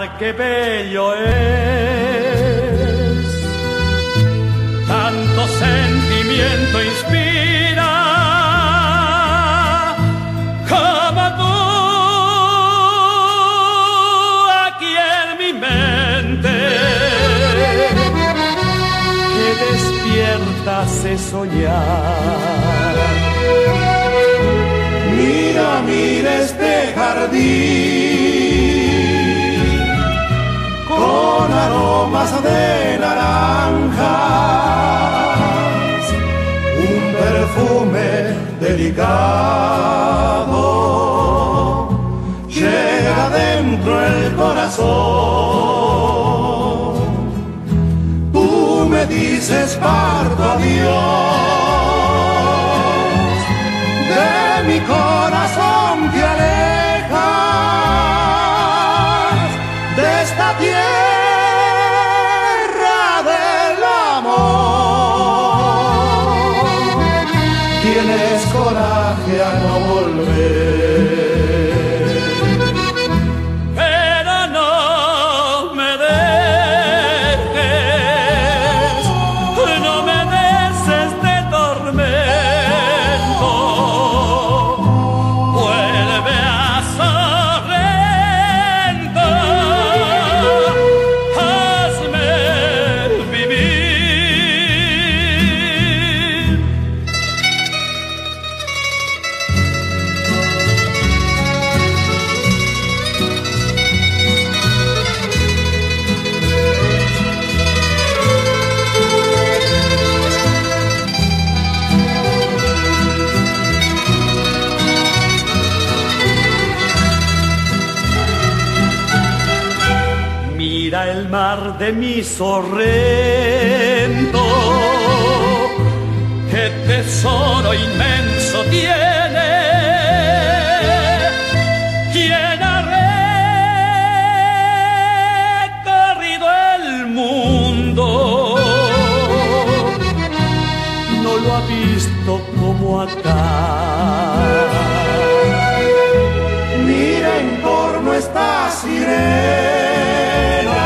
qué bello es, tanto sentimiento inspira como tú aquí en mi mente, que despierta hace soñar. Mira, mira este jardín con aromas de naranjas, un perfume delicado llega dentro el corazón. Tú me dices parto adiós, de mi corazón te alejas, de esta tierra del amor. Tienes coraje a no volver. Pero no me dejes, no me des este tormento. Vuelve a Sorrento, hazme vivir. Mira el mar de mi Sorrento, qué tesoro inmenso tiene, quien ha recorrido el mundo no lo ha visto como acá. Mira en torno esta sirena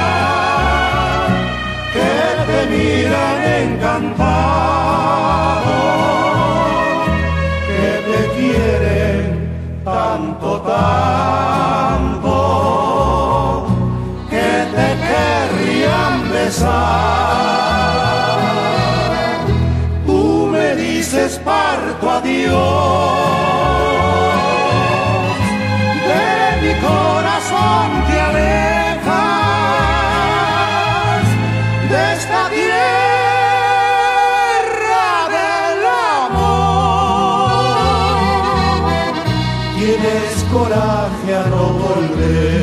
que te miran encantado, que te quieren tanto, tanto, que te querrían besar. Tú me dices parto adiós, de mi corazón te alejas, de esta tierra del amor. Tienes coraje a no volver.